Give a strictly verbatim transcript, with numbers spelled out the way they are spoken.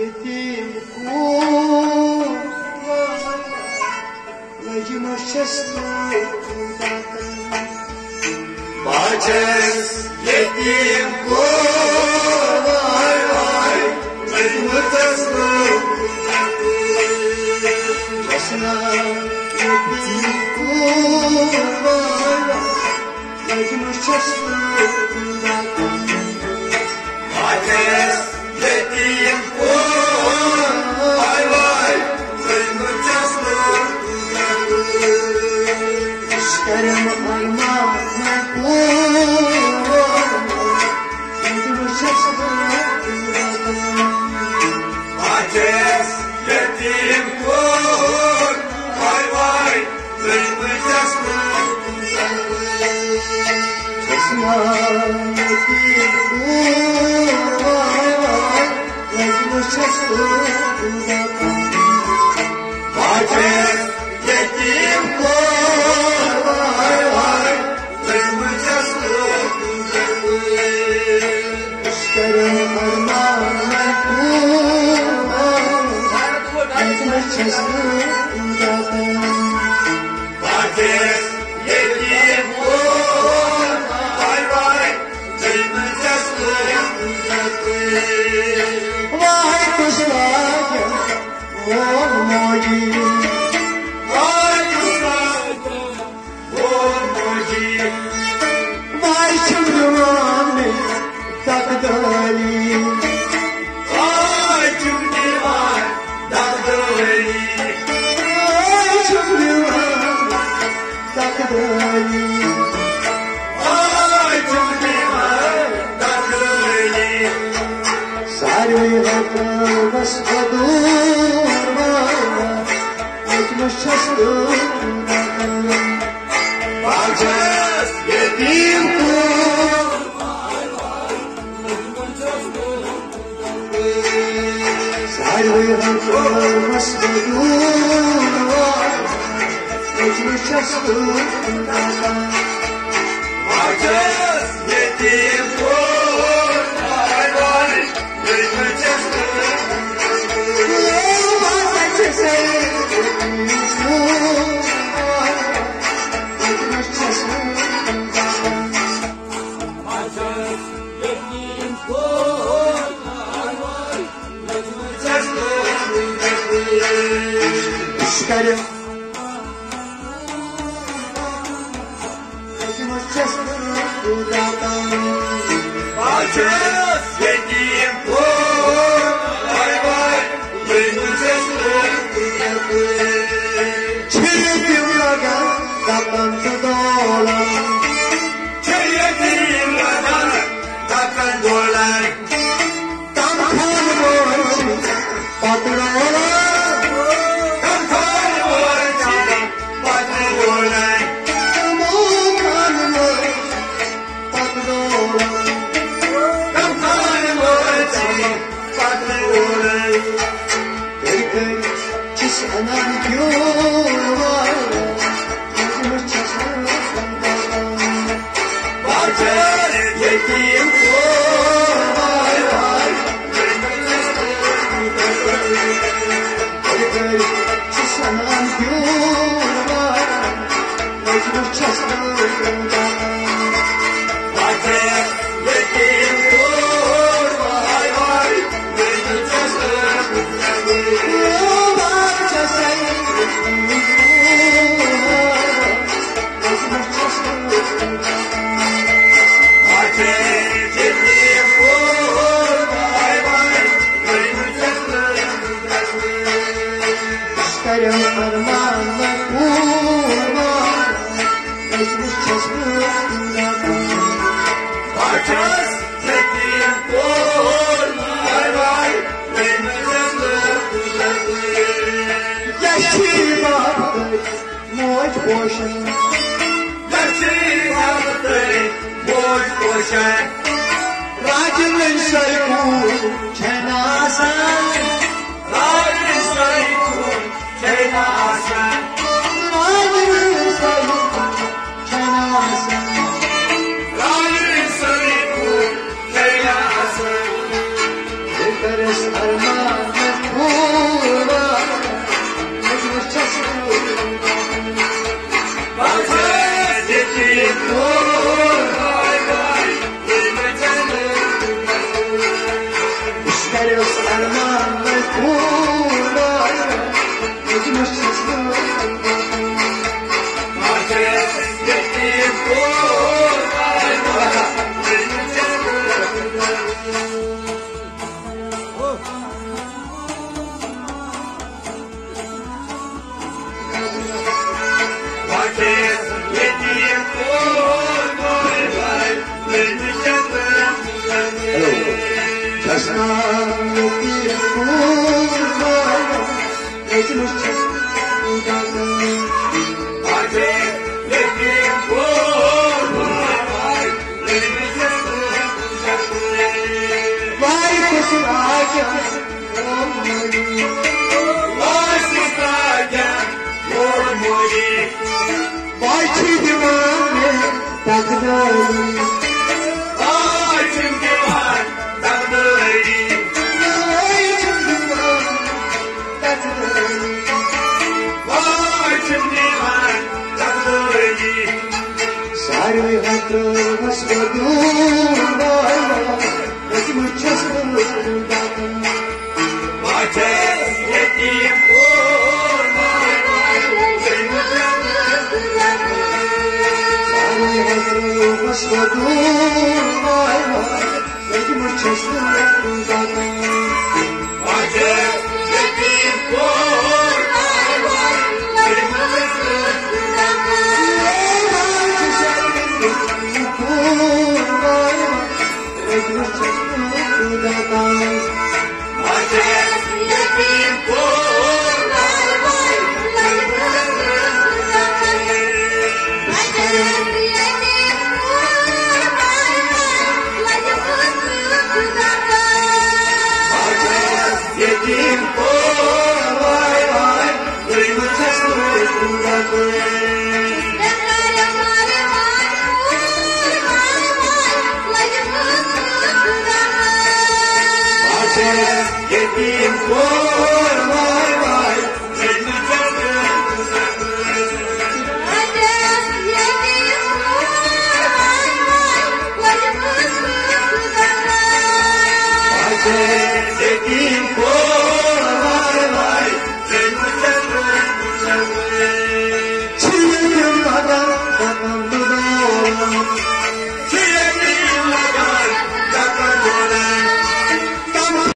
yetim kul Lacıma şesli Bahçes yetim kul Lacıma şesli Başına yetim kul Lacıma şesli Bahçes yetim kul Vay vay Lacıma şesli İşlerim armağanı kul Lacıma şesli Bahçes yetim kul Vay vay Lacıma şesli Başına yetim kul Lacıma şesli Bahçes yetim kul Vay vay Lacıma şesli İşlerim armağanı kul Lacıma şesli Bahçes yetim kul Vay vay Lacıma şesli Vay kuşlarca olmadı Vay kuşlarca olmadı Vay çımdıvanı takdali Vay çımdıvan takdali Vay çımdıvan takdali Vay çımdıvan takdali Sarvi hata vasfadurma Lacıma şesli Bahçes yetim kul Sarvi hata vasfadurma Lacıma şesli Bahçes yetim kul Vay vay Lacıma şesli İşlerim Lacıma şesli Bahçes yetim kul Vay vay Lacıma şesli Çiğdim lagan Dakandı dolan Çiğdim lagan Dakandı dolan Damkan borçlu Patrola Damkan borçlu Patrola Damkan borçlu Patrola Damkan borçlu Patrola Hey hey Çisanan yollar Lacıma şesli Bahçes yetim kul Vay vay Hey hey Çisanan yollar Lacıma şesli Bahçes yetim kul Vay vay Lacıma şesli İşlerim armağanı kurma Lacıma şesli Bahçes yetim kul Vay vay Lacıma şesli Yaşlı baktı Moç boşa Yaşlı baktı Moç boşa Racımın sayku Cenazen Racımın sayku Cenazen Racımın sayku Cenazen Racımın sayku Cenazen Karış armağanı kura Mecnunçasın Bahçe yetim kura Karış armağanı kura Mecnunçasın Bahçe yetim kura Yetim